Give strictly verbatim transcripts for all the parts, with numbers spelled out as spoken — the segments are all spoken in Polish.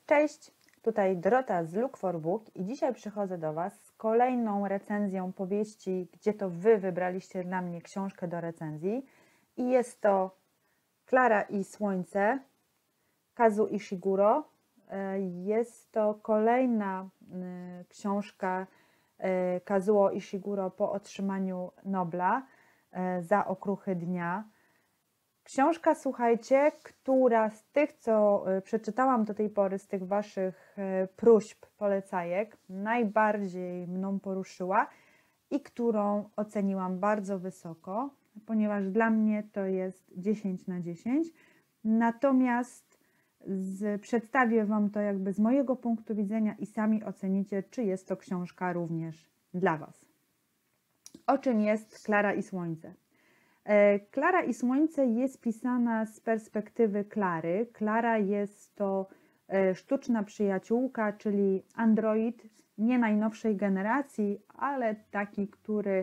Cześć, tutaj Dorota z Look for Book i dzisiaj przychodzę do Was z kolejną recenzją powieści, gdzie to Wy wybraliście dla mnie książkę do recenzji. I jest to Klara i Słońce Kazuo Ishiguro. Jest to kolejna książka Kazuo Ishiguro po otrzymaniu Nobla za Okruchy dnia. Książka, słuchajcie, która z tych, co przeczytałam do tej pory, z tych Waszych próśb, polecajek, najbardziej mną poruszyła i którą oceniłam bardzo wysoko, ponieważ dla mnie to jest dziesięć na dziesięć. Natomiast z, przedstawię Wam to jakby z mojego punktu widzenia i sami ocenicie, czy jest to książka również dla Was. O czym jest Klara i Słońce? Klara i Słońce jest pisana z perspektywy Klary. Klara jest to sztuczna przyjaciółka, czyli android nie najnowszej generacji, ale taki, który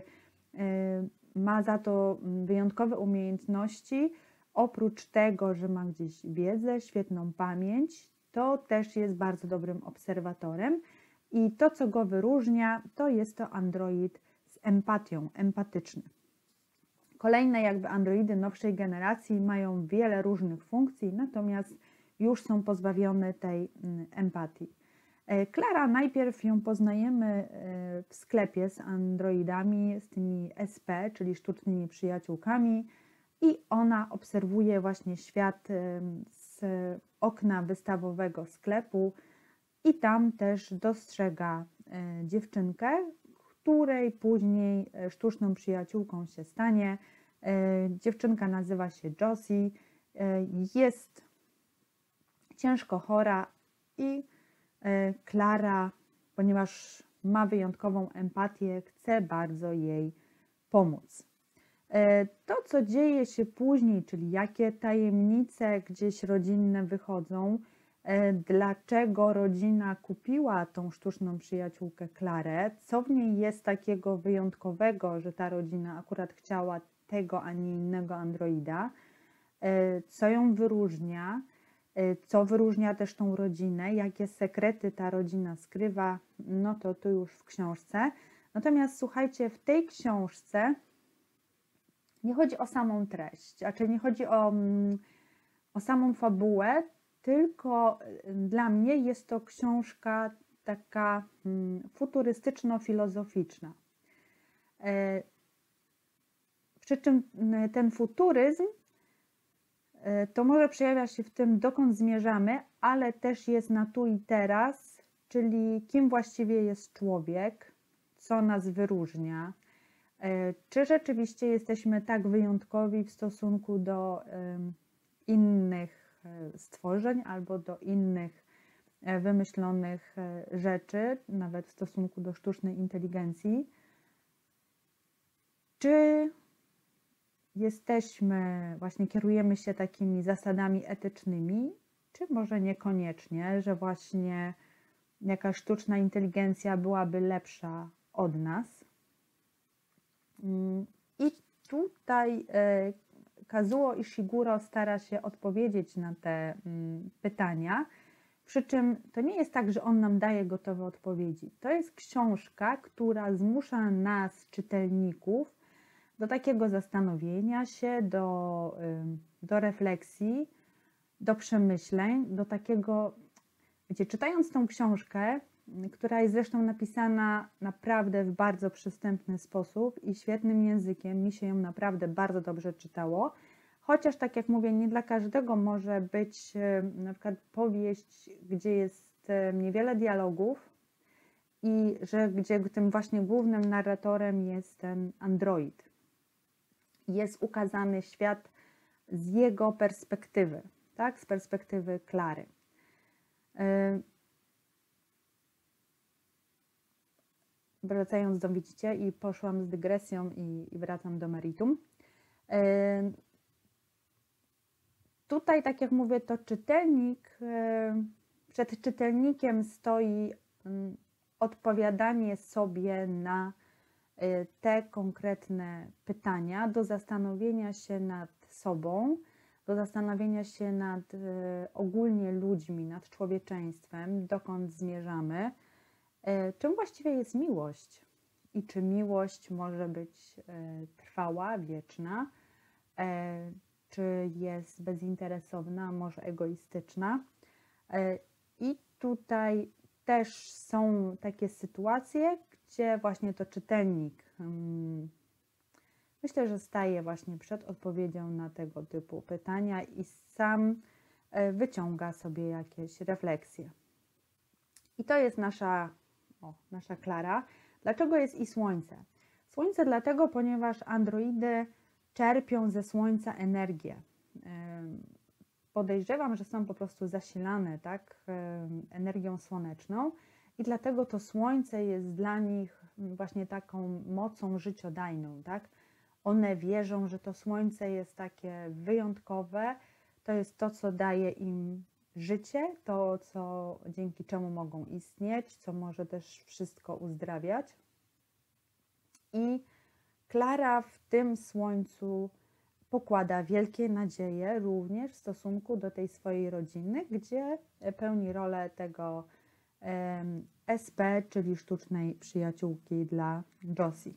ma za to wyjątkowe umiejętności. Oprócz tego, że ma gdzieś wiedzę, świetną pamięć, to też jest bardzo dobrym obserwatorem. I to, co go wyróżnia, to jest to android z empatią, empatyczny. Kolejne jakby androidy nowszej generacji mają wiele różnych funkcji, natomiast już są pozbawione tej empatii. Klara, najpierw ją poznajemy w sklepie z androidami, z tymi S P, czyli sztucznymi przyjaciółkami, i ona obserwuje właśnie świat z okna wystawowego sklepu i tam też dostrzega dziewczynkę, której później sztuczną przyjaciółką się stanie. Dziewczynka nazywa się Josie, jest ciężko chora i Klara, ponieważ ma wyjątkową empatię, chce bardzo jej pomóc. To, co dzieje się później, czyli jakie tajemnice gdzieś rodzinne wychodzą, dlaczego rodzina kupiła tą sztuczną przyjaciółkę Klarę, co w niej jest takiego wyjątkowego, że ta rodzina akurat chciała tego, a nie innego androida, co ją wyróżnia, co wyróżnia też tą rodzinę, jakie sekrety ta rodzina skrywa, no to tu już w książce. Natomiast słuchajcie, w tej książce nie chodzi o samą treść, a czyli nie chodzi o, o samą fabułę, tylko dla mnie jest to książka taka futurystyczno-filozoficzna. Przy czym ten futuryzm to może przejawia się w tym, dokąd zmierzamy, ale też jest na tu i teraz, czyli kim właściwie jest człowiek, co nas wyróżnia, czy rzeczywiście jesteśmy tak wyjątkowi w stosunku do innych stworzeń albo do innych wymyślonych rzeczy, nawet w stosunku do sztucznej inteligencji. Czy jesteśmy, właśnie kierujemy się takimi zasadami etycznymi, czy może niekoniecznie, że właśnie jakaś sztuczna inteligencja byłaby lepsza od nas. I tutaj Kazuo Ishiguro stara się odpowiedzieć na te pytania, przy czym to nie jest tak, że on nam daje gotowe odpowiedzi. To jest książka, która zmusza nas, czytelników, do takiego zastanowienia się, do, do refleksji, do przemyśleń, do takiego, wiecie, czytając tą książkę, która jest zresztą napisana naprawdę w bardzo przystępny sposób i świetnym językiem, mi się ją naprawdę bardzo dobrze czytało, chociaż tak jak mówię, nie dla każdego może być na przykład powieść, gdzie jest niewiele dialogów i że gdzie tym właśnie głównym narratorem jest ten android. Jest ukazany świat z jego perspektywy, tak? Z perspektywy Klary. Wracając do, widzicie, i poszłam z dygresją i, i wracam do meritum. Tutaj, tak jak mówię, to czytelnik, przed czytelnikiem stoi odpowiadanie sobie na te konkretne pytania, do zastanowienia się nad sobą, do zastanowienia się nad y, ogólnie ludźmi, nad człowieczeństwem, dokąd zmierzamy, y, czym właściwie jest miłość i czy miłość może być y, trwała, wieczna, y, czy jest bezinteresowna, może egoistyczna. Y, I tutaj też są takie sytuacje, gdzie właśnie to czytelnik hmm, myślę, że staje właśnie przed odpowiedzią na tego typu pytania i sam wyciąga sobie jakieś refleksje. I to jest nasza, o, nasza Klara. Dlaczego jest i Słońce? Słońce dlatego, ponieważ androidy czerpią ze Słońca energię. Podejrzewam, że są po prostu zasilane tak, energią słoneczną i dlatego to Słońce jest dla nich właśnie taką mocą życiodajną, tak? One wierzą, że to Słońce jest takie wyjątkowe, to jest to, co daje im życie, to, co, dzięki czemu mogą istnieć, co może też wszystko uzdrawiać. I Klara w tym Słońcu pokłada wielkie nadzieje również w stosunku do tej swojej rodziny, gdzie pełni rolę tego S P, czyli sztucznej przyjaciółki dla Josie.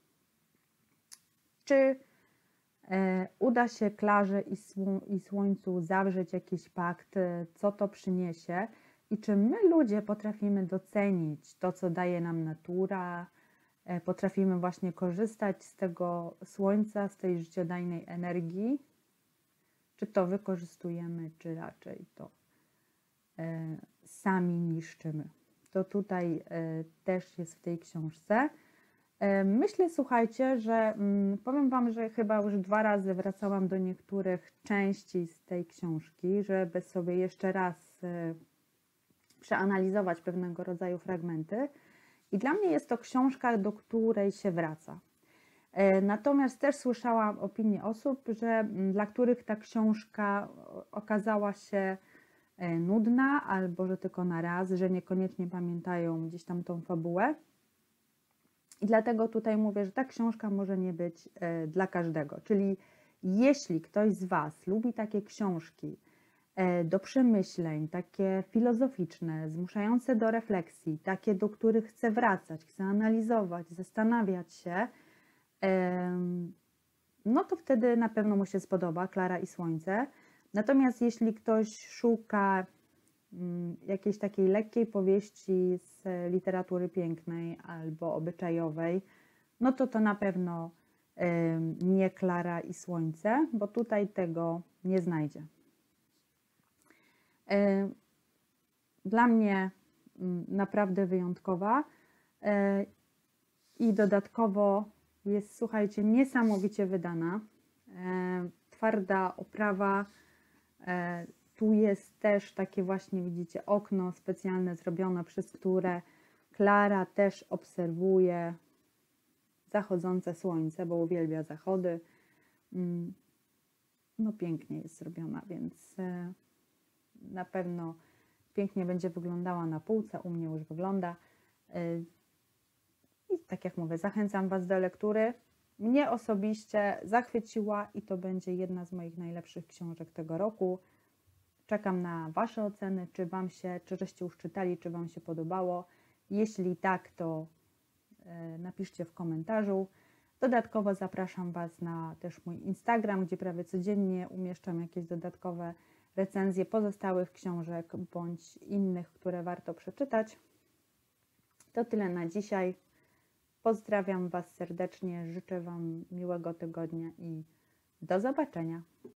Czy e, uda się Klarze i, słu i Słońcu zawrzeć jakiś pakt, co to przyniesie i czy my ludzie potrafimy docenić to, co daje nam natura, e, potrafimy właśnie korzystać z tego Słońca, z tej życiodajnej energii, czy to wykorzystujemy, czy raczej to e, sami niszczymy. To tutaj e, też jest w tej książce. Myślę, słuchajcie, że powiem Wam, że chyba już dwa razy wracałam do niektórych części z tej książki, żeby sobie jeszcze raz przeanalizować pewnego rodzaju fragmenty. I dla mnie jest to książka, do której się wraca. Natomiast też słyszałam opinie osób, że dla których ta książka okazała się nudna, albo że tylko na raz, że niekoniecznie pamiętają gdzieś tam tą fabułę. I dlatego tutaj mówię, że ta książka może nie być e, dla każdego. Czyli jeśli ktoś z Was lubi takie książki e, do przemyśleń, takie filozoficzne, zmuszające do refleksji, takie, do których chce wracać, chce analizować, zastanawiać się, e, no to wtedy na pewno mu się spodoba Klara i Słońce. Natomiast jeśli ktoś szuka jakiejś takiej lekkiej powieści z literatury pięknej albo obyczajowej, no to to na pewno nie Klara i Słońce, bo tutaj tego nie znajdzie. Dla mnie naprawdę wyjątkowa i dodatkowo jest, słuchajcie, niesamowicie wydana. Twarda oprawa. Tu jest też takie właśnie, widzicie, okno specjalne zrobione, przez które Klara też obserwuje zachodzące słońce, bo uwielbia zachody. No pięknie jest zrobiona, więc na pewno pięknie będzie wyglądała na półce, u mnie już wygląda. I tak jak mówię, zachęcam Was do lektury. Mnie osobiście zachwyciła i to będzie jedna z moich najlepszych książek tego roku. Czekam na Wasze oceny, czy Wam się, czy żeście już czytali, czy Wam się podobało. Jeśli tak, to napiszcie w komentarzu. Dodatkowo zapraszam Was na też mój Instagram, gdzie prawie codziennie umieszczam jakieś dodatkowe recenzje pozostałych książek bądź innych, które warto przeczytać. To tyle na dzisiaj. Pozdrawiam Was serdecznie, życzę Wam miłego tygodnia i do zobaczenia.